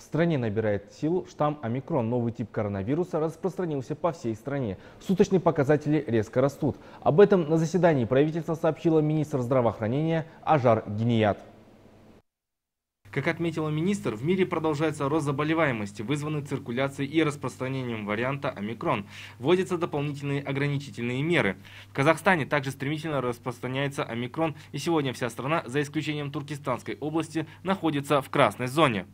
стране набирает силу штамм омикрон. Новый тип коронавируса распространился по всей стране. Суточные показатели резко растут. Об этом на заседании правительства сообщила министр здравоохранения Ажар Гиният. Как отметила министр, в мире продолжается рост заболеваемости, вызванный циркуляцией и распространением варианта омикрон. Вводятся дополнительные ограничительные меры. В Казахстане также стремительно распространяется омикрон, и сегодня вся страна, за исключением Туркестанской области, находится в красной зоне.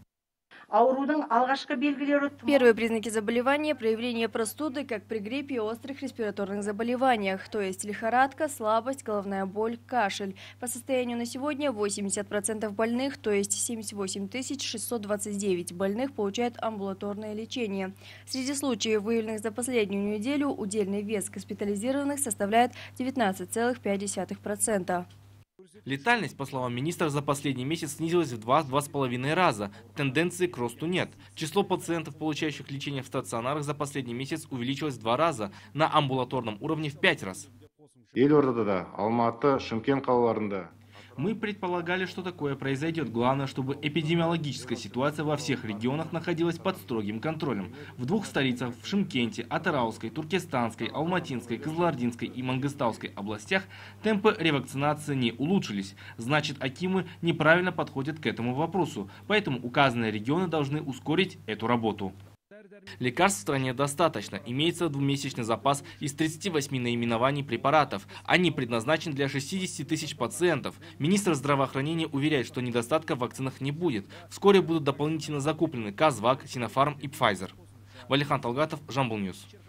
Первые признаки заболевания – проявление простуды, как при гриппе и острых респираторных заболеваниях, то есть лихорадка, слабость, головная боль, кашель. По состоянию на сегодня 80% больных, то есть 78 629 больных, получают амбулаторное лечение. Среди случаев, выявленных за последнюю неделю, удельный вес госпитализированных составляет 19,5%. Летальность, по словам министра, за последний месяц снизилась в 2–2,5 раза. Тенденции к росту нет. Число пациентов, получающих лечение в стационарах, за последний месяц увеличилось в 2 раза, на амбулаторном уровне в 5 раз. Мы предполагали, что такое произойдет. Главное, чтобы эпидемиологическая ситуация во всех регионах находилась под строгим контролем. В 2 столицах, в Шымкенте, Атырауской, Туркестанской, Алматинской, Кызылординской и Мангыстауской областях, темпы ревакцинации не улучшились. Значит, акимы неправильно подходят к этому вопросу. Поэтому указанные регионы должны ускорить эту работу. Лекарств в стране достаточно. Имеется 2-месячный запас из 38 наименований препаратов. Они предназначены для 60 тысяч пациентов. Министр здравоохранения уверяет, что недостатка в вакцинах не будет. Вскоре будут дополнительно закуплены Казвак, Синофарм и Pfizer. Валихан Талгатов, Жамбыл Ньюс.